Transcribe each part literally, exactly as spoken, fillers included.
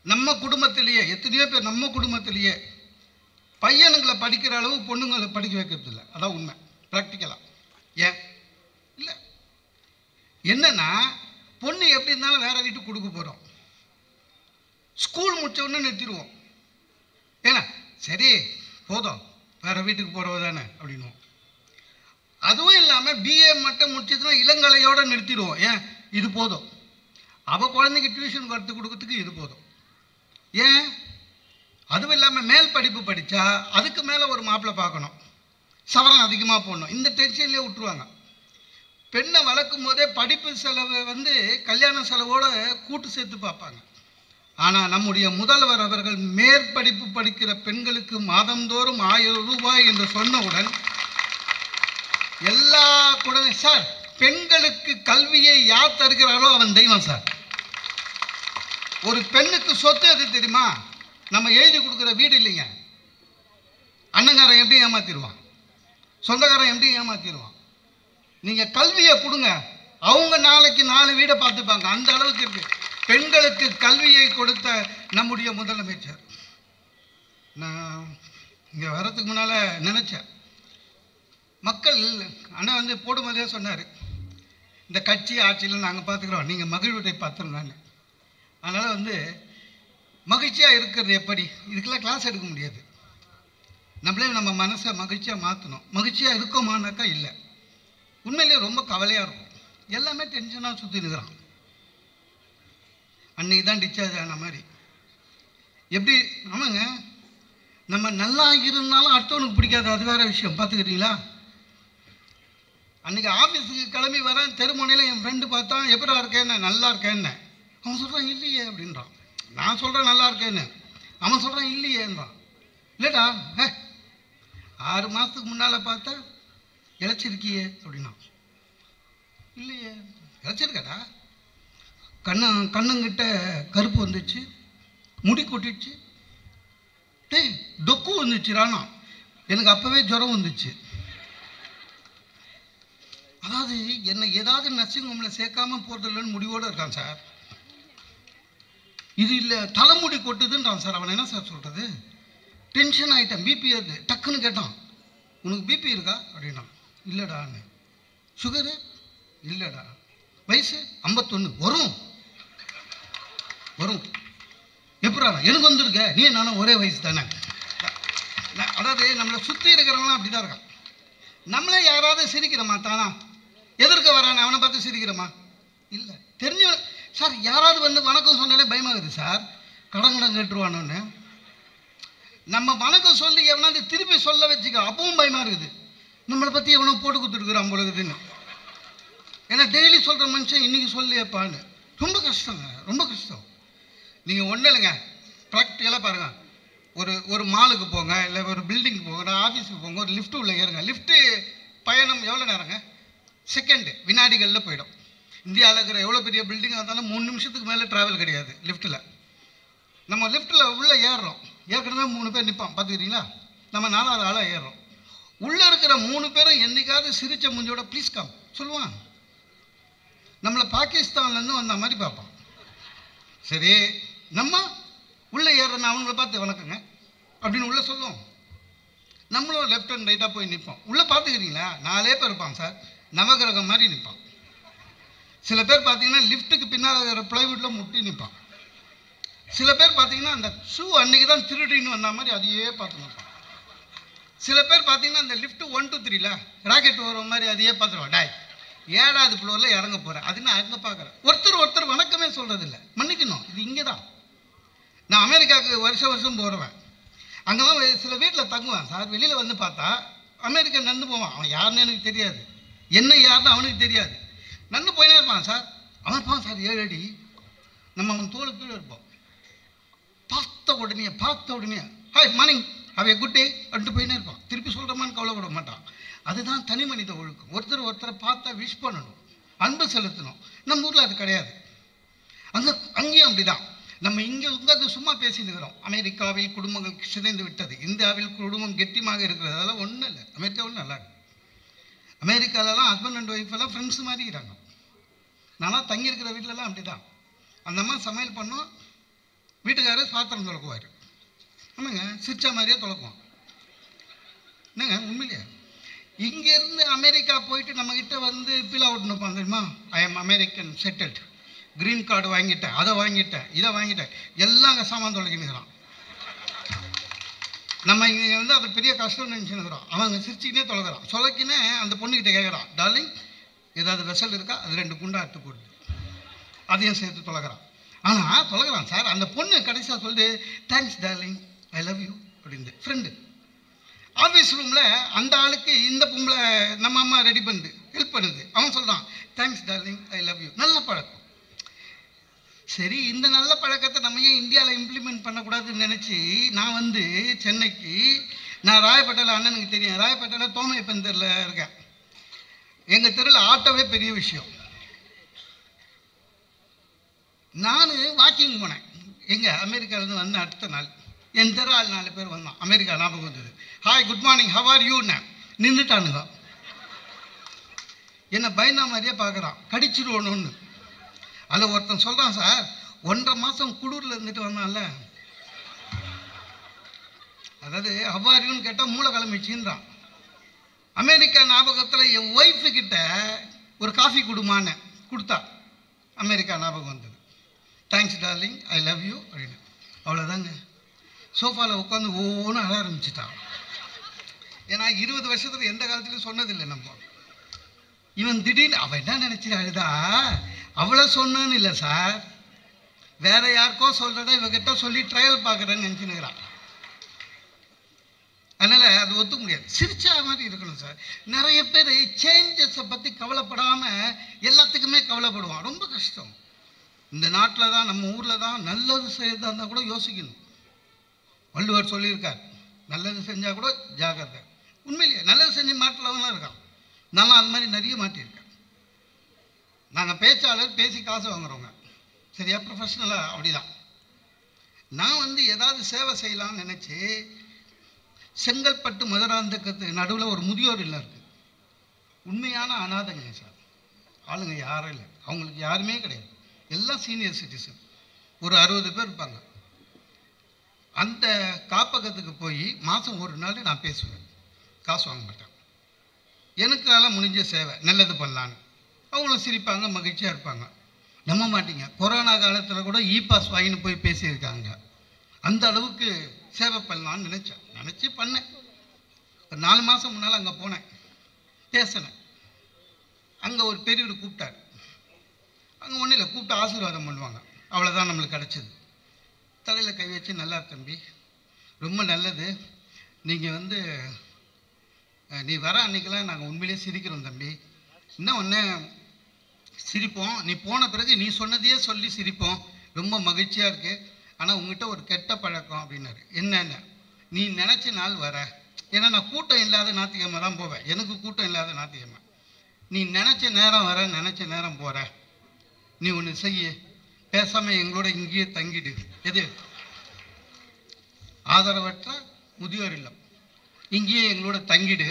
நம்ம குடும்பத்திலேயே எத்தனையோ பேர் நம்ம குடும்பத்திலேயே பையனுங்களை படிக்கிற அளவு பொண்ணுங்களை படிக்க வைக்கிறது இல்லை. அதான் உண்மை, ப்ராக்டிக்கலாக. ஏன் இல்லை, என்னன்னா பொண்ணு எப்படி இருந்தாலும் வேற வீட்டுக்கு கொடுக்க போகிறோம், ஸ்கூல் முடிச்ச உடனே நிறுத்திடுவோம். ஏன்னா சரி போதும் வேற வீட்டுக்கு போகிறவ தானே அப்படின்வோம். அதுவும் இல்லாமல் பிஏ மட்டும் முடிச்சதுன்னா இளங்கலையோடு நிறுத்திடுவோம். ஏன் இது போதும், அவள் குழந்தைக்கு டியூஷன் கற்றுக் கொடுக்கறதுக்கு இது போதும். ஏன் அதுவும் இல்லாமல் மேல் படிப்பு படித்தா அதுக்கு மேலே ஒரு மாப்பிள்ளை பார்க்கணும், சவரம் அதிகமாக போடணும், இந்த டென்ஷன்லேயே விட்டுருவாங்க. பெண்ணை வளர்க்கும் போதே படிப்பு செலவை வந்து கல்யாண செலவோடு கூட்டு சேர்த்து பார்ப்பாங்க. ஆனால் நம்முடைய முதல்வர் அவர்கள் மேற்படிப்பு படிக்கிற பெண்களுக்கு மாதந்தோறும் ஆயிரம் ரூபாய் என்று சொன்னவுடன் எல்லா குழந்தை சார் பெண்களுக்கு கல்வியை யார் தருகிறாரோ அவன் தெய்வம் சார். ஒரு பெண்ணுக்கு சொத்து எது தெரியுமா? நம்ம எழுதி கொடுக்குற வீடு இல்லைங்க. அண்ணங்காரன் எப்படி ஏமாத்திடுவான், சொந்தக்காரன் எப்படி ஏமாத்திடுவான். நீங்கள் கல்வியை கொடுங்க, அவங்க நாளைக்கு நாலு வீடை பார்த்துப்பாங்க. அந்த அளவுக்கு இருக்கு பெண்களுக்கு கல்வியை கொடுத்த நம்முடைய முதலமைச்சர். நான் இங்கே வர்றதுக்கு முன்னால் நினச்சேன், மக்கள் அண்ணன் வந்து போடும்போதே சொன்னார், இந்த கட்சி ஆட்சியில் நாங்கள் பார்த்துக்குறோம், நீங்கள் மகிழ்வுரை பார்த்துருந்தாங்க. அதனால் வந்து மகிழ்ச்சியாக இருக்கிறது எப்படி, இதுக்கெல்லாம் கிளாஸ் எடுக்க முடியாது. நம்மளே நம்ம மனசை மகிழ்ச்சியாக மாற்றணும். மகிழ்ச்சியாக இருக்கோமானாக்கா இல்லை, உண்மையிலேயே ரொம்ப கவலையாக இருக்கும். எல்லாமே டென்ஷனாக சுற்றி இருக்கிறான். அன்றைக்கி தான் டிஸ்சார்ஜ் ஆன மாதிரி எப்படி. ஆமாங்க, நம்ம நல்லா இருந்தாலும் அடுத்தவனுக்கு பிடிக்காது, அது வேறு விஷயம். பார்த்துக்கிட்டீங்களா? அன்றைக்கி ஆஃபீஸுக்கு கிளம்பி வரேன், தெருமுனையில் என் ஃப்ரெண்டு பார்த்தா எப்படா இருக்கேன்னு, நல்லா இருக்கேன்னு. அவன் சொல்கிறான் இல்லையே அப்படின்றான். நான் சொல்கிறேன் நல்லா இருக்கேன்னு, அவன் சொல்கிறான் இல்லையேன்றான். இல்லைடா, ஏ ஆறு மாதத்துக்கு முன்னால் பார்த்தா இழைச்சிருக்கியே அப்படின்னா. இல்லையே, இழைச்சிருக்கடா, கண்ண கண்ணுங்கிட்ட கருப்பு வந்துச்சு, முடி கொட்டிடுச்சு, டேய் தொக்கு வந்துச்சு ரானா, எனக்கு அப்போவே ஜுரம் வந்துச்சு. அதாவது என்னை ஏதாவது நர்சிங் ஹோமில் சேர்க்காமல் போகிறது இல்லைன்னு முடிவோடு இருக்கான் சார். இது இல்லை தலைமுடி கொட்டுதுன்றான் சார். அவன் என்ன சார் சொல்கிறது? டென்ஷன் ஆகிட்டேன், பிபி ஏறுது. டக்குன்னு கேட்டான், உனக்கு பிபி இருக்கா அப்படின்னா. இல்லைடான்னு. சுகரு இல்லைடா. வயசு ஐம்பத்தொன்று. வரும் வரும் எப்படா எனக்கு வந்துருக்க, நீ நானும் ஒரே வயசு தானே. அதாவது நம்மளை சுற்றி இருக்கிறவங்களாம் அப்படி தான் இருக்கான். நம்மளே யாராவது சிரிக்கிறோமா தானா? எதிர்க்க வரானே அவனை பார்த்து சிரிக்கிறோமா? இல்லை. தெரிஞ்ச சார் யாராவது வந்து வணக்கம் சொன்னாலே பயமாகுது சார், கடன் கடன் கேட்டுருவானோன்னு. நம்ம வணக்கம் சொல்லி எவனாவது திருப்பி சொல்ல வச்சுக்க, அப்பவும் பயமாக இருக்குது. நம்மளை பற்றி எவனோ போட்டு கொடுத்துருக்குறான் பொழுதுன்னு. ஏன்னா டெய்லி சொல்கிற மனுஷன் இன்றைக்கி சொல்லியப்பான்னு. ரொம்ப கஷ்டங்க, ரொம்ப கஷ்டம். நீங்கள் ஒன்றும் இல்லைங்க, ப்ராக்டிக்கலாக பாருங்கள். ஒரு ஒரு மாலுக்கு போங்க, இல்லை ஒரு பில்டிங் போங்க, ஒரு ஆஃபீஸுக்கு போங்க, ஒரு லிஃப்ட்டு உள்ளே ஏறுங்க. லிஃப்ட்டு பயணம் எவ்வளோ நேரங்க? செகண்டு, வினாடிகளில் போயிடும். இந்தியாவில் இருக்கிற எவ்வளோ பெரிய பில்டிங்காக இருந்தாலும் மூணு நிமிஷத்துக்கு மேலே ட்ராவல் கிடையாது லிஃப்ட்டில். நம்ம லிஃப்ட்டில் உள்ளே ஏறுறோம், ஏற்கனவே மூணு பேர் நிற்பான் பார்த்துக்கிறீங்களா? நம்ம நாலாவது ஆளாக ஏறுறோம். உள்ளே இருக்கிற மூணு பேரும் என்றைக்காவது சிரிச்ச மூஞ்சோட ப்ளீஸ் கம் சொல்லுவான். நம்மளை பாகிஸ்தான்லேருந்து வந்த மாதிரி பார்ப்பான். சரி, நம்ம உள்ளே ஏறுறோம், அவங்கள பார்த்து வணக்கங்க அப்படின்னு உள்ளே சொல்லுவோம். நம்மளும் லெஃப்ட் அண்ட் ரைட்டாக போய் நிற்போம். உள்ளே பார்த்துக்கிறீங்களா? நாலே பேர் இருப்பான் சார், நவகிரகம் மாதிரி நிற்பான். சில பேர் பார்த்தீங்கன்னா லிஃப்ட்டுக்கு பின்னால் இருக்கிற ப்ளைவுட்டில் முட்டி நிற்பான். சில பேர் பார்த்தீங்கன்னா அந்த ஷூ அன்றைக்கி தான் திருடின்னு வந்த மாதிரி அதையே பார்த்து நிற்பான். சில பேர் பார்த்தீங்கன்னா அந்த லிஃப்ட்டு ஒன் டூ த்ரீல ராக்கெட் வர மாதிரி அதையே பார்த்துருவான். டாய் ஏழாவது ஃப்ளோரில் இறங்க போகிறேன், அது நான் அங்கே பார்க்குறேன். ஒருத்தர் ஒருத்தர் வணக்கமே சொல்கிறது இல்லை. மன்னிக்கணும், இது இங்கே தான். நான் அமெரிக்காவுக்கு வருஷம் வருஷம் போகிறவன். அங்கே தான் சில வீட்டில் தங்குவேன் சார். வெளியில் வந்து பார்த்தா அமெரிக்கா நடந்து போவான். அவன் யாருன்னு எனக்கு தெரியாது, என்ன யாருன்னு அவனுக்கு தெரியாது. நடந்து போயினே இருப்பான் சார். அவன் இருப்பான் சார் ஏழு அடி, நம்ம அவன் தோல் கீழே இருப்போம். பார்த்த உடனே பார்த்த உடனே ஹாய் மார்னிங் அவைய குட் டே அப்படின்ட்டு போயினே இருப்பான். திருப்பி சொல்கிறோமான்னு கவலைப்பட மாட்டான். அதுதான் தனி மனித ஒழுக்கம். ஒருத்தர் ஒருத்தரை பார்த்தா விஷ் பண்ணணும், அன்பு செலுத்தணும். நம்ம ஊரில் அது கிடையாது. அங்கே அங்கேயும் அப்படி தான். நம்ம இங்கே உட்காந்து சும்மா பேசிட்டுக்கிறோம். அமெரிக்காவில் குடும்பங்கள் சிதைந்து விட்டது, இந்தியாவில் குடும்பம் கெட்டியமாக இருக்கிறது. அதெல்லாம் ஒன்றும் இல்லை. அமெரிக்காவில் நல்லா இருக்கு. அமெரிக்காவிலலாம் ஹஸ்பண்ட் அண்ட் ஒய்ஃப் எல்லாம் ஃப்ரெண்ட்ஸ் மாதிரி இருக்கிறாங்க. நான்லாம் தங்கியிருக்கிற வீட்டிலலாம் அப்படி தான். அந்த அம்மா சமையல் பண்ணோம், வீட்டுக்காரர் பாத்திரம் துலக்குவார். ஆமாங்க, சிரிச்சா மாதிரியே துலக்குவோம். என்னங்க உண்மையிலையா? இங்கேருந்து அமெரிக்கா போயிட்டு நம்மக்கிட்ட வந்து பில் அவுட் நிற்பான் தெரியுமா? I am American settled, green card வாங்கிட்டேன், அதை வாங்கிட்டேன், இதை வாங்கிட்டேன், எல்லாம் அங்கே சாமான் தொலைக்கினுக்கிறான். நம்ம இங்கே வந்து அது பெரிய கஷ்டம்னு நினச்சினுக்கிறோம். அவங்க சிரிச்சுக்கிட்டே தொலைக்கிறான். சொலக்கினே அந்த பொண்ணுக்கிட்ட கேட்குறான், டார்லிங் ஏதாவது வெசல் இருக்கா, அது ரெண்டு குண்டா எடுத்து போடுது, அதையும் சேர்த்து தொலைக்கிறான். ஆனால் தொலைக்கிறான் சார். அந்த பொண்ணு கடைசியாக சொல்லுது, thanks darling, I love you அப்படின்னு. ஃப்ரெண்டு ஆஃபீஸ் ரூமில் அந்த ஆளுக்கு இந்த பொம்பளை நம்ம அம்மா ரெடி பண்ணுது, ஹெல்ப் பண்ணுது. அவன் சொல்கிறான், thanks darling, I love you. நல்ல பழக்கம். சரி, இந்த நல்ல பழக்கத்தை நம்ம ஏன் இந்தியாவில் இம்ப்ளிமெண்ட் பண்ணக்கூடாதுன்னு நினச்சி நான் வந்து சென்னைக்கு, நான் ராயப்பேட்டையில், அண்ணனுக்கு தெரியும், ராயப்பேட்டையில் தோமையப்பன் தெருவில் இருக்கேன். எங்கள் தெருவில் ஆட்டோவே பெரிய விஷயம். நான் வாக்கிங் போனேன். எங்கே அமெரிக்காவிலேருந்து வந்த அடுத்த நாள் என் தெரு ஆள் நாலு பேர் வந்தான். அமெரிக்கா ஞாபகம் வந்தது. Hi, good morning, how are யூன்னு நின்றுட்டானுங்க. என்னை பயந்தா மாதிரியே பார்க்குறான், கடிச்சிடுவோன்னு. அதில் ஒருத்தன் சொல்கிறான், சார் ஒன்றரை மாதம் குளூரில் இருந்துட்டு வந்தான்ல, அதாவது அவ்வாரின்னு கேட்டால் மூளை கிளம்பிச்சின்றான். அமெரிக்கா ஞாபகத்தில் என் ஒய்ஃபு கிட்ட ஒரு காஃபி கொடுமான்னு கொடுத்தா, அமெரிக்கா ஞாபகம் வந்தது. Thanks darling, I love you அப்படின்னு. அவ்வளோதாங்க. சோஃபாவில் உட்காந்து ஒவ்வொன்றும் அழ ஆரம்பிச்சுட்டான். ஏன்னா இருபது வருஷத்தில் எந்த காலத்துலையும் சொன்னதில்லை நம்ம. இவன் திடீர்னு அவன் என்ன நினச்சிட்டு அழுதா, அவ்வளோ சொன்னான்னு இல்லை சார், வேற யாருக்கோ சொல்கிறத இவகிட்ட சொல்லி ட்ரையல் பார்க்குறேன்னு நினச்சினுக்கிறான். அதனால் அது ஒத்துக்க முடியாது. சிரிச்சா மாதிரி இருக்கணும் சார். நிறைய பேர் சேஞ்சஸை பற்றி கவலைப்படாமல் எல்லாத்துக்குமே கவலைப்படுவான். ரொம்ப கஷ்டம். இந்த நாட்டில் தான், நம்ம ஊரில் தான் நல்லது செய்யறதா இருந்தால் கூட யோசிக்கணும். வள்ளுவர் சொல்லியிருக்கார், நல்லது செஞ்சால் கூட ஜாக்கிரதை. உண்மையிலேயே நல்லது செஞ்சு மாட்டலவன் தான் இருக்கான். நான் அது மாதிரி நிறைய மாட்டியிருக்கேன். நாங்கள் பேச்சாளர், பேசி காசு வாங்குறவங்க, சரியா, ப்ரொஃபஷ்னலாக அப்படி தான். நான் வந்து ஏதாவது சேவை செய்யலாம்னு நினச்சி செங்கல்பட்டு மதுராந்தகத்து நடுவில் ஒரு முதியோர் இல்லம் இருக்குது. உண்மையான அனாதைங்க சார். ஆளுங்க யாரும் இல்லை, அவங்களுக்கு யாருமே கிடையாது, எல்லாம் சீனியர் சிட்டிசன். ஒரு அறுபது பேர் இருப்பாங்க. அந்த காப்பகத்துக்கு போய் மாதம் ஒரு நாள் நான் பேசுவேன், காசு வாங்க மாட்டேன். எனக்கால முடிஞ்ச சேவை, நல்லது பண்ணலான்னு. அவங்களும் சிரிப்பாங்க, மகிழ்ச்சியாக இருப்பாங்க. நம்ப மாட்டீங்க, கொரோனா காலத்தில் கூட இ பாஸ் வாங்கின்னு போய் பேசியிருக்காங்க. அந்த அளவுக்கு சேவை பண்ணலான்னு நினச்சேன், நினச்சி பண்ணேன். ஒரு நாலு மாதம் முன்னால் அங்கே போனேன், பேசினேன். அங்கே ஒரு பெரியவர் கூப்பிட்டார். அங்கே ஒன்றும் இல்லை, கூப்பிட்டு ஆசீர்வாதம் பண்ணுவாங்க, அவ்வளோதான் நம்மளுக்கு கிடச்சிது. தலையில் கை வச்சு, நல்லா தம்பி, ரொம்ப நல்லது, நீங்கள் வந்து நீ வர அன்றைக்கெல்லாம் நாங்கள் உண்மையிலே சிரிக்கிறோம் தம்பி. இன்னும் ஒன்று சிரிப்போம், நீ போன பிறகு நீ சொன்னதையே சொல்லி சிரிப்போம், ரொம்ப மகிழ்ச்சியாக இருக்குது. ஆனால் உங்ககிட்ட ஒரு கெட்ட பழக்கம் அப்படின்னாரு. என்னென்ன? நீ நினச்ச நாள் வர, ஏன்னா நான் கூட்டம் இல்லாத ஞாயிற்றுக்கிழமை தான் போவேன், எனக்கு கூட்டம் இல்லாத ஞாயிற்றுக்கிழமை. நீ நினச்ச நேரம் வர, நினச்ச நேரம் போகிற, நீ ஒன்று செய்ய, பேசாமல் எங்களோட இங்கேயே தங்கிடு. எது? ஆதரவற்ற முதியோர் இல்லம், இங்கேயே எங்களோட தங்கிடு,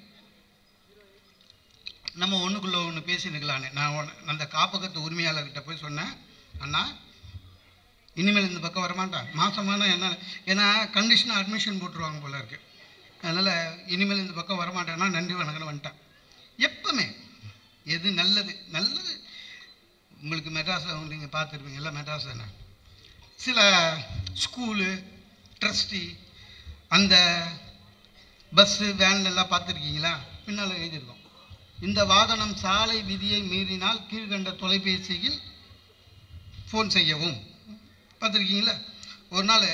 நம்ம ஒன்றுக்குள்ளே ஒன்று பேசினுக்கலான்னு. நான் அந்த காப்பகத்து உரிமையாளர்கிட்ட போய் சொன்னேன், அண்ணா இனிமேல் இந்த பக்கம் வரமாட்டான், மாதமான என்ன, ஏன்னா கண்டிஷனாக அட்மிஷன் போட்டுருவாங்க போல இருக்குது, அதனால் இனிமேல் இந்த பக்கம் வரமாட்டேன்னா நன்றி வணக்கம்னு வந்துட்டேன். எப்பவுமே எது நல்லது நல்லது. உங்களுக்கு மெட்ராஸில் நீங்கள் பார்த்துருப்பீங்க, எல்லாம் மெட்ராஸ் தானே. சில ஸ்கூலு ட்ரஸ்டி அந்த பஸ்ஸு வேன்லாம் பார்த்துருக்கீங்களா? பின்னால் எழுதியிருக்கோம், இந்த வாகனம் சாலை விதியை மீறினால் கீழ்கண்ட தொலைபேசியில் ஃபோன் செய்யவும். பார்த்துருக்கீங்களா? ஒரு நாள்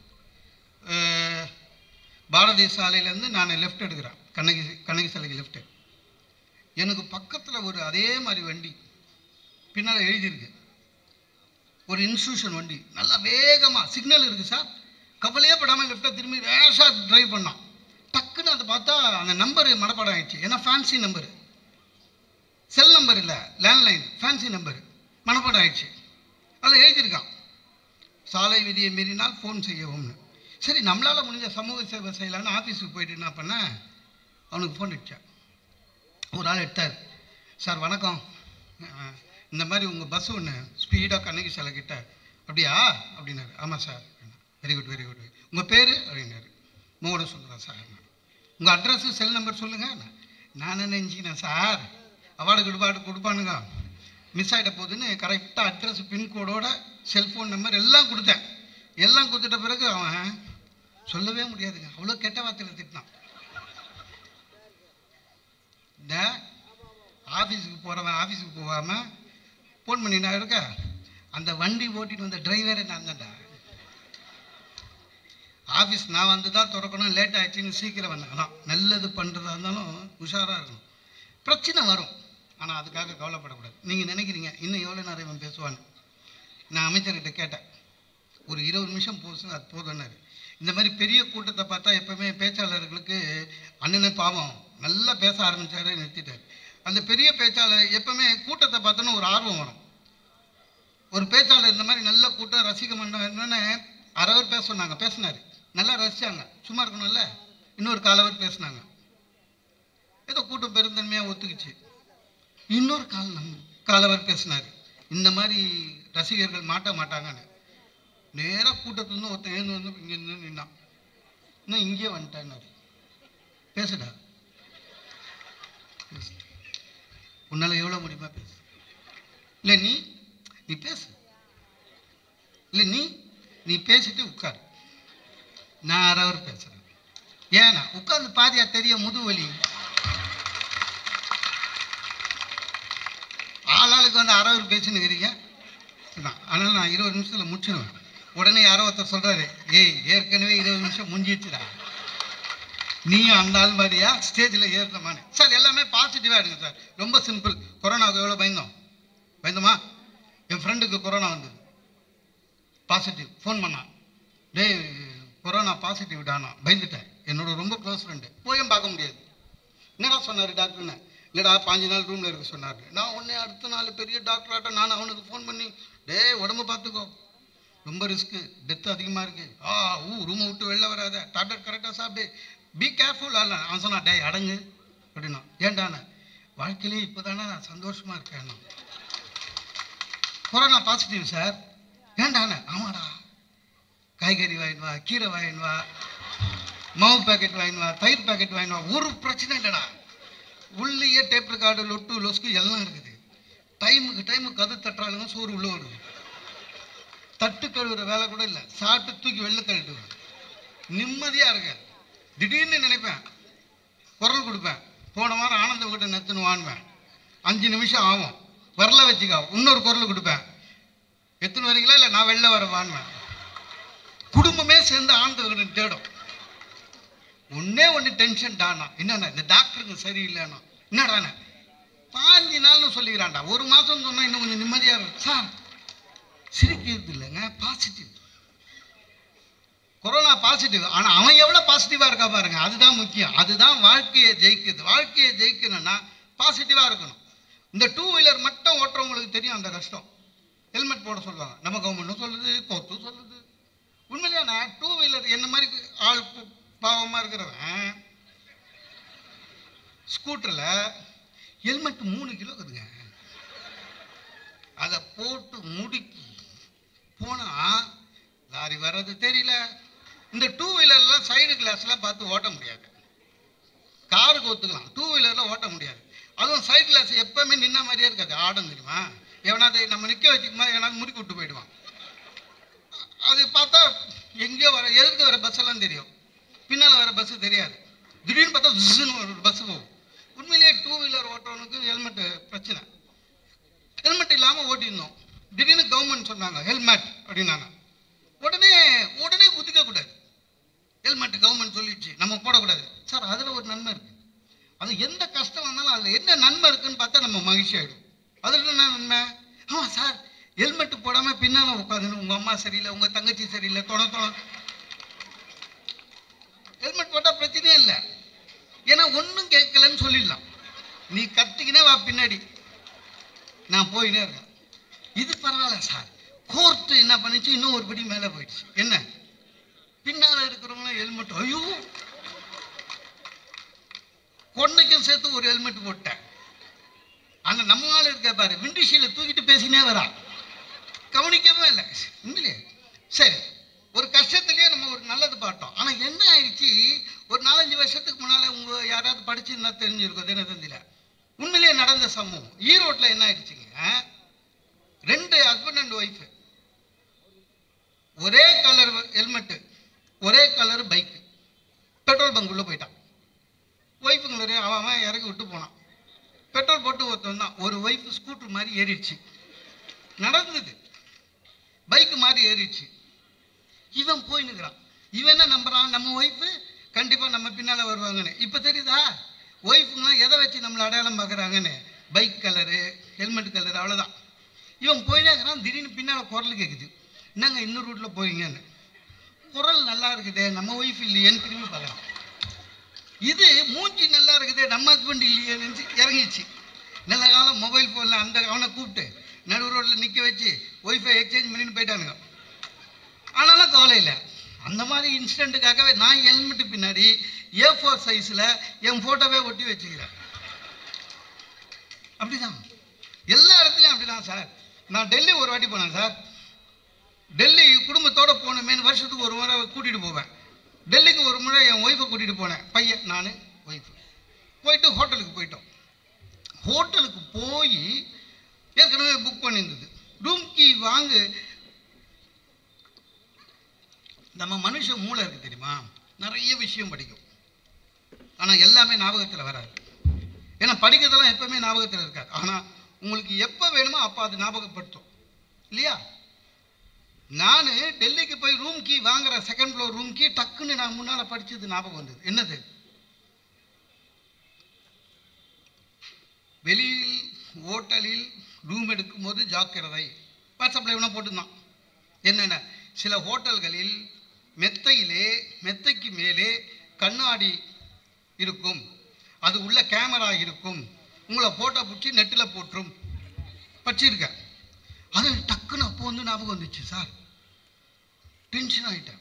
பாரதி சாலையிலேருந்து நான் லெஃப்ட் எடுக்கிறேன், கண்ணகி கண்ணகி சாலைக்கு லெஃப்ட்டு. எனக்கு பக்கத்தில் ஒரு அதே மாதிரி வண்டி பின்னால் எழுதியிருக்கு, ஒரு இன்ஸ்டியூஷன் வண்டி, நல்லா வேகமாக சிக்னல் இருக்குது சார், கவலையே படாமல் லெஃப்ட்டை திரும்பி வேஷாக ட்ரைவ் பண்ணான். டக்குன்னு அதை பார்த்தா அந்த நம்பரு மனப்பாடம் ஆகிடுச்சு, ஏன்னா ஃபேன்சி நம்பரு, செல் நம்பர் இல்லை, லேண்ட்லைன், ஃபேன்சி நம்பரு மனப்பாடம் ஆகிடுச்சு. அதில் எழுதியிருக்கான், சாலை விதியை மீறினால் ஃபோன் செய்யவும்னு. சரி, நம்மளால் முடிஞ்ச சமூக சேவை செய்யலான்னு ஆஃபீஸுக்கு போயிட்டு என்ன பண்ணேன், அவனுக்கு ஃபோன் அடித்தேன். ஒரு ஆள் எடுத்தார், சார் வணக்கம், இந்த மாதிரி உங்கள் பஸ் ஒன்று ஸ்பீடாக கண்ணகி சிலைக்கிட்ட அப்படியா அப்படின்னாரு. ஆமாம் sir. Very good very good. உங்கள் பேர் அப்படின்னாரு. மோகன சுந்தரம் சார். உங்கள் அட்ரஸு செல் நம்பர் சொல்லுங்கள். நான் நினச்சிக்கினேன் சார் அவார்டு கொடுப்பாடு கொடுப்பானுங்க மிஸ் ஆகிட்ட போகுதுன்னு கரெக்டாக அட்ரஸ் பின்கோடோட செல்ஃபோன் நம்பர் எல்லாம் கொடுத்தேன். எல்லாம் கொடுத்துட்ட பிறகு அவன் சொல்லவே முடியாதுங்க, அவ்வளோ கெட்ட வார்த்தையில் திட்டினான். இந்த ஆஃபீஸுக்கு போகிறவன் ஆஃபீஸுக்கு போகாமல் ஃபோன் பண்ணி நான் இருக்க அந்த வண்டி ஓட்டிட்டு வந்த டிரைவரை நான் தான்டா. ஆஃபீஸ் நான் வந்து தான் திறக்கணும், லேட் ஆகிடுச்சின்னு சீக்கிரம் வந்தாங்கன்னா நல்லது பண்ணுறதா இருந்தாலும் உஷாராக இருக்கணும். பிரச்சனை வரும், ஆனால் அதுக்காக கவலைப்படக்கூடாது. நீங்கள் நினைக்கிறீங்க இன்னும் எவ்வளோ நேரம் இவன் பேசுவான்னு. நான் அமைச்சர்கிட்ட கேட்டேன், ஒரு இருபது நிமிஷம் போச்சு அது போதும்னாரு. இந்த மாதிரி பெரிய கூட்டத்தை பார்த்தா எப்போவுமே பேச்சாளர்களுக்கு அண்ணனே பாவம் நல்லா பேச ஆரம்பித்தாரு, நிறுத்திட்டார். அந்த பெரிய பேச்சாளர் எப்போவுமே கூட்டத்தை பார்த்தோன்னா ஒரு ஆர்வம் வரும். ஒரு பேச்சாளர் இந்த மாதிரி நல்ல கூட்டம் ரசிக்க மன்றம் என்னென்னு அரை அவர் பேச சொன்னாங்க, பேசினார், நல்லா ரசித்தாங்க. சும்மா இருக்கணும்ல, இன்னொரு காலவர் பேசினாங்க, ஏதோ கூட்டம் பெருந்தன்மையாக ஒத்துக்குச்சு. இன்னொரு கால காலவர் பேசினார், இந்த மாதிரி ரசிகர்கள் மாட்ட மாட்டாங்கன்னு. நேராக கூட்டத்துலேருந்து ஒருத்தன் எழுந்து வந்து இங்கே இருந்து நின்னான். இன்னும் இங்கேயே வந்துட்டேன்னாரு. பேசுடா, உன்னால் எவ்வளோ முடியுமா பேசு. இல்லை நீ நீ பேசு, இல்லை நீ நீ பேசிட்டு உட்காரு, நான் அரை அவர் பேசுகிறேன். ஏன்னா உட்காந்து பாதியா தெரிய முதுவலி. ஆளாளுக்கு வந்து அரை அவர் பேசினுக்கிறீங்க. அதனால் நான் இருபது நிமிஷத்தில் முடிச்சிடுவேன். உடனே யாரோ ஒருத்தர் சொல்கிறாரு, ஏய் ஏற்கனவே இருபது நிமிஷம் முடிஞ்சிடுச்சுடா, நீயும் அந்த ஆள் மாதிரியா ஸ்டேஜில் ஏறணுமான்னு. சார் எல்லாமே பாசிட்டிவாக எடுங்க சார், ரொம்ப சிம்பிள். கொரோனாவுக்கு எவ்வளோ பயந்தோம் பயந்தோமா? என் ஃப்ரெண்டுக்கு கொரோனா வந்தது, பாசிட்டிவ். ஃபோன் பண்ணான், டே கொரோனா பாசிட்டிவ் டானா. பயந்துட்டேன், என்னோட ரொம்ப க்ளோஸ் ஃப்ரெண்டு. போயும் பார்க்க முடியாது. என்னடா சொன்னார் டாக்டர்னு? இல்லைடா பாஞ்சு நாள் ரூமில் இருக்க சொன்னார். நான் உடனே அடுத்த நாள் பெரிய டாக்டராட்ட நான் அவனுக்கு ஃபோன் பண்ணி, டே உடம்பு பார்த்துக்கோ, ரொம்ப ரிஸ்க்கு, டெத்து அதிகமாக இருக்குது, ஆ ஊ ரூமை விட்டு வெளில வராத, டாக்டர் கரெக்டாக சாப்பிடு, பி கேர்ஃபுல். அல்ல அவன் சொன்னான், டே அடங்கு அப்படின்னா. ஏண்டாண்ணே, வாழ்க்கையிலே இப்போ தானே நான் சந்தோஷமாக இருக்கேன். Corona positive sir. ஏண்டாண்ணே? ஆமாடா, காய்கறி வாங்கின்னு வா, கீரை வாங்கின்னு வா, மாவு பேக்கெட் வாங்கின்னு வா, தயிர் பேக்கெட் வாங்கின்னு வா, ஒரு பிரச்சனை இல்லைடா. உள்ளேயே டேப் ரெக்கார்டு, லொட்டு லொஸ்கு எல்லாம் இருக்குது. டைமுக்கு டைமுக்கு கது தட்டுறாளுங்க, சோறு உள்ள வருது. தட்டு கழுவுற வேலை கூட இல்லை, சாப்பிட்டு தூக்கி வெளில தள்ளிட்டு நிம்மதியாக இருக்க. திடீர்னு நினைப்பேன், குரல் கொடுப்பேன், போன வாரம் ஆனந்த கிட்ட நெத்துன்னு வாங்குவேன், அஞ்சு நிமிஷம் ஆகும், வரல வச்சுக்கா, இன்னொரு குரல் கொடுப்பேன், எத்தனை வரீங்களா இல்லை நான் வெளில வர வாங்குவேன். குடும்பமே சேர்ந்து ஆனந்த கிட்ட தேடும். ஒன்னே ஒன்று டென்ஷன் டானா, என்னண்ணா இந்த டாக்டருங்க சரியில்லைண்ணா. என்னடாண்ணே பாஞ்சு நாள்னு சொல்லிக்கிறான்டா, ஒரு மாதம் சொன்னால் இன்னும் கொஞ்சம் நிம்மதியாக இருக்கும். சார் சிரிக்கிறது இல்லைங்க, பாசிட்டிவ். கொரோனா பாசிட்டிவ், ஆனால் அவன் எவ்வளோ பாசிட்டிவாக இருக்கா பாருங்க, அதுதான் முக்கியம். அதுதான் வாழ்க்கையை ஜெயிக்குது. வாழ்க்கையை ஜெயிக்கணும்னா பாசிட்டிவாக இருக்கணும். இந்த டூ வீலர் மட்டும் ஓட்டுறவங்களுக்கு தெரியும் அந்த கஷ்டம். ஹெல்மெட் போட சொல்லுவாங்க, நம்ம கவர்மெண்ட்டும் சொல்லுது, கோர்ட்டும் சொல்லுது. உண்மையிலேயே நான் டூ வீலர் என்ன மாதிரி ஆள் பாவமாக இருக்கிறவன் ஸ்கூட்டரில் ஹெல்மெட் மூணு கிலோ இருக்குதுங்க, அதை போட்டு முடுக்கி போனால் லாரி வர்றது தெரியல. இந்த டூ வீலர்லாம் சைடு கிளாஸ்லாம் பார்த்து ஓட்ட முடியாது. காருக்கு ஒத்துக்கலாம், டூ வீலரில் ஓட்ட முடியாது. அதுவும் சைடு கிளாஸ் எப்போவுமே நின்ன மாதிரியே இருக்காது, ஆடம் தெரியுமா? எவனாவது நம்ம நிற்க வச்சுக்குமா, எவனாவது முறுக்கி விட்டு போயிடுவான். அது பார்த்தா எங்கேயோ வர எதிர்த்து வர பஸ்ஸெல்லாம் தெரியும், பின்னால் வர பஸ்ஸு தெரியாது. திடீர்னு பார்த்தா ஜின்னு ஒரு பஸ்ஸு போகும். உண்மையிலேயே டூ வீலர் ஓட்டுறவனுக்கு ஹெல்மெட்டு பிரச்சனை. ஹெல்மெட் இல்லாமல் ஓட்டியிருந்தோம், திடீர்னு கவர்மெண்ட் சொன்னாங்க ஹெல்மெட் அப்படின்னாங்க. உடனே உடனே குதிக்கக்கூடாது, ஹெல்மெட் கவர்மெண்ட் சொல்லிடுச்சு நம்ம போடக்கூடாது. சார் அதில் ஒரு நன்மை இருக்குது, அது எந்த கஷ்டம் வந்தாலும் அதில் என்ன நன்மை இருக்குன்னு பார்த்தா நம்ம மகிழ்ச்சி ஆகிடும். அதில் என்ன நன்மை? ஆமாம் சார், ஹெல்மெட்டு போடாமல் பின்னால் உட்காந்துன்னு உங்கள் அம்மா சரியில்லை, உங்கள் தங்கச்சி சரியில்லை, தொண தொண. ஹெல்மெட் போட்டால் பிரச்சனையே இல்லை, ஏன்னா ஒன்றும் கேட்கலன்னு சொல்லிடலாம். நீ கத்திக்கினே வா பின்னாடி, நான் போயினே இருக்கேன். இது பரவாயில்ல சார். கோர்ட்டு என்ன பண்ணிச்சு, இன்னும் ஒரு படி மேலே போயிடுச்சு. என்ன, பின்னால் இருக்கிறவங்களும் ஹெல்மெட், ஐயோ கொண்டைக்கும் சேர்த்து ஒரு ஹெல்மெட் போட்டேன். ஆனால் நம்ம ஆள் இருக்க பாரு, விண்டிஷீல தூக்கிட்டு பேசினே வரா, கவனிக்கவே இல்லை. உண்மையிலே சரி, ஒரு கஷ்டத்துலேயே நம்ம ஒரு நல்லது பார்த்தோம். ஆனால் என்ன ஆயிடுச்சு, ஒரு நாலஞ்சு வருஷத்துக்கு முன்னால் உங்கள் யாராவது படிச்சுருந்தா தெரிஞ்சிருக்கும் தினத்தந்தியில். உண்மையிலேயே நடந்த சம்பவம் ஈரோட்டில் என்ன ஆயிடுச்சுங்க, ரெண்டு ஹஸ்பண்ட் அண்ட் ஒய்ஃபு, ஒரே கலர் ஹெல்மெட்டு, ஒரே கலர் பைக்கு, பெட்ரோல் பங்க் உள்ள போயிட்டான். ஒய்ஃபுங்களே அவன் இறக்கி விட்டு போனான். பெட்ரோல் போட்டு ஒருத்தன் தான், ஒரு ஒய்ஃபு ஸ்கூட்டர் மாதிரி ஏறிடுச்சு. நடந்தது, பைக்கு மாதிரி ஏறிடுச்சு. இவன் போயின்னுக்கிறான். இவன் என்ன நம்புறான், நம்ம ஒய்ஃபு கண்டிப்பாக நம்ம பின்னால் வருவாங்கன்னு. இப்போ தெரியுதா ஒய்ஃபுங்களாம் எதை வச்சு நம்மளை அடையாளம் பார்க்குறாங்கன்னு, பைக் கலரு, ஹெல்மெட் கலரு, அவ்வளோதான். இவன் போயினே இருக்கிறான். திடீர்னு பின்னால் குரல் கேட்குது, என்னங்க இன்னொரு ரூட்டில் போறீங்கன்னு. குரல் நல்லா இருக்குதே, நம்ம ஒய்ஃப் இல்லையேன்னு திரும்பி பார்க்கலாம். இது மூஞ்சி நல்லா இருக்குதே, நம்ம ஹஸ்பண்ட் இல்லையேன்னு இறங்கிச்சு. நல்ல காலம் மொபைல் ஃபோனில் அந்த அவனை கூப்பிட்டு நடு ரோட்டில் நிற்க வச்சு ஒய்ஃபை எக்ஸ்சேஞ்ச் பண்ணின்னு போயிட்டானுங்க. ஆனாலும் கவலை இல்லை. அந்த மாதிரி இன்சிடெண்ட்டுக்காகவே நான் ஹெல்மெட்டு பின்னாடி ஏ ஃபோர் சைஸில் என் ஃபோட்டோவே ஒட்டி வச்சுக்கிறேன். அப்படிதான் எல்லா இடத்துலையும் அப்படிதான் சார். நான் டெல்லி ஒரு வாட்டி போனேன் சார். டெல்லி குடும்பத்தோடு போனமேனு வருஷத்துக்கு ஒரு முறை கூட்டிகிட்டு போவேன். டெல்லிக்கு ஒரு முறை என் ஒய்ஃபை கூட்டிகிட்டு போனேன். பையன் நான் ஒய்ஃபு போயிட்டு ஹோட்டலுக்கு போயிட்டோம். ஹோட்டலுக்கு போய் ஏற்கனவே புக் பண்ணியிருந்தது. ரூம் கீ வாங்கு. நம்ம மனுஷன் மூளை இருக்குது தெரியுமா, நிறைய விஷயம் படிக்கும். ஆனால் எல்லாமே ஞாபகத்தில் வராது. ஏன்னா படிக்கிறதெல்லாம் எப்பவுமே ஞாபகத்தில் இருக்காது. ஆனால் உங்களுக்கு எப்போ வேணுமோ அப்போ அது ஞாபகப்படுத்தும் இல்லையா. நான் டெல்லிக்கு போய் ரூம் கீ வாங்குற, செகண்ட் ஃப்ளோர் ரூம் கீ டக்குன்னு நான் முன்னால் படித்தது ஞாபகம் வந்தது. என்னது, வெளியில் ஹோட்டலில் ரூம் எடுக்கும்போது ஜாக்கிரதை. வாட்ஸ்அப்பில் இவனை போட்டுருந்தான். என்னென்ன, சில ஹோட்டல்களில் மெத்தையிலே மெத்தைக்கு மேலே கண்ணாடி இருக்கும், அது உள்ள கேமரா இருக்கும், உங்களை ஃபோட்டோ பிடிச்சி நெட்டில் போட்டுரும் படிச்சிருக்கேன். அது டக்குன்னு அப்போ வந்து ஞாபகம் வந்துச்சு சார். டென்ஷன் ஆகிட்டேன்.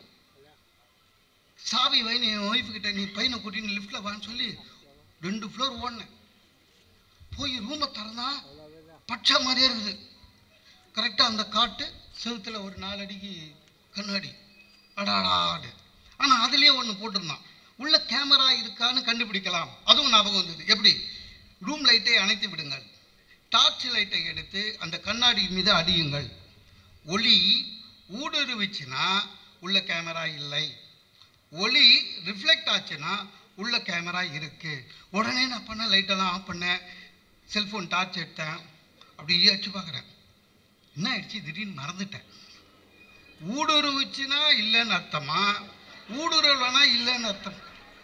சாவி வைன்னு என் ஒய்ஃபுக்கிட்ட, நீ பையனை கூட்டின்னு லிஃப்ட்டில் வான்னு சொல்லி ரெண்டு ஃப்ளோர் ஓடினேன். போய் ரூமை திறந்தா பச்சை மாதிரியே இருக்குது. கரெக்டாக அந்த காட்டு செவுத்தில் ஒரு நாலு அடிக்கு கண்ணாடி, அடாடாடு. ஆனால் அதுலேயே ஒன்று போட்டிருந்தான், உள்ள கேமரா இருக்கான்னு கண்டுபிடிக்கலாம். அதுவும் ஞாபகம் வந்தது. எப்படி, ரூம் லைட்டை அணைத்து விடுங்கள், டார்ச் லைட்டை எடுத்து அந்த கண்ணாடி மீது அடியுங்கள், ஒளி ஊடுருவிச்சுன்னா உள்ள கேமரா இல்லை, ஒளி ரிஃப்ளெக்ட் ஆச்சுன்னா உள்ள கேமரா இருக்கு. உடனே நான் பண்ண லைட்டெல்லாம் ஆஃப் பண்ணேன், செல்ஃபோன் டார்ச் எடுத்தேன், அப்படியே வச்சு பார்க்குறேன். என்ன ஆயிடுச்சு, திடீர்னு மறந்துட்டேன். ஊடுருவிச்சுன்னா இல்லைன்னு அர்த்தமா, ஊடுருவலனா இல்லைன்னு அர்த்தம்.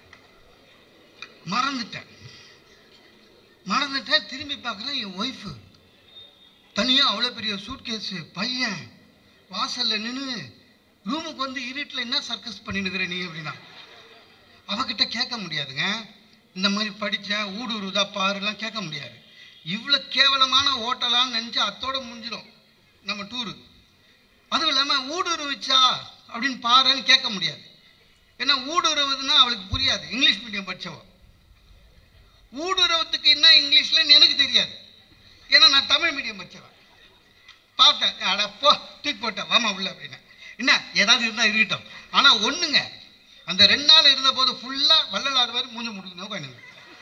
மறந்துட்டேன் மறந்துட்டேன் திரும்பி பார்க்குறேன், என் ஒய்ஃபு தனியாக அவ்வளோ பெரிய சூட்கேஸு, பையன் வாசலில் நின்று ரூமுக்கு வந்து இருட்டில் என்ன சர்க்கஸ் பண்ணினுக்கிற நீ அப்படின்னா. அவகிட்ட கேட்க முடியாதுங்க, இந்த மாதிரி படித்தேன் ஊடுருதா பாருலாம் கேட்க முடியாது. இவ்வளோ கேவலமான ஹோட்டலான்னு நினச்சி அத்தோடு முடிஞ்சிடும் நம்ம டூரு. அதுவும் இல்லாமல் ஊடுருவிச்சா அப்படின்னு பாருன்னு கேட்க முடியாது. ஏன்னா ஊடுருவதுன்னா அவளுக்கு புரியாது, இங்கிலீஷ் மீடியம் படித்தவ. ஊடுருவத்துக்கு என்ன இங்கிலீஷில் எனக்கு தெரியாது, ஏன்னா நான் தமிழ் மீடியம் படித்தவன். பார்த்தேன், அடப்போ தூக்கி போட்டேன், வாமா உள்ள அப்படின்னு. என்ன ஏதாவது இருந்தால் இருக்கட்டும். ஆனால் ஒன்றுங்க, அந்த ரெண்டு நாள் இருந்த போது ஃபுல்லாக வள்ளலாறு மாதிரி மூஞ்சி முடிக்கணும் உட்காந்து.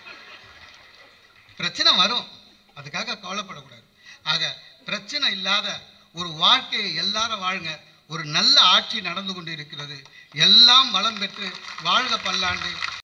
பிரச்சனை வரும், அதுக்காக கவலைப்படக்கூடாது. ஆக பிரச்சனை இல்லாத ஒரு வாழ்க்கையை எல்லாரும் வாழுங்க. ஒரு நல்ல ஆட்சி நடந்து கொண்டு இருக்கிறது. எல்லாம் வளம் பெற்று வாழ்க பல்லாண்டு.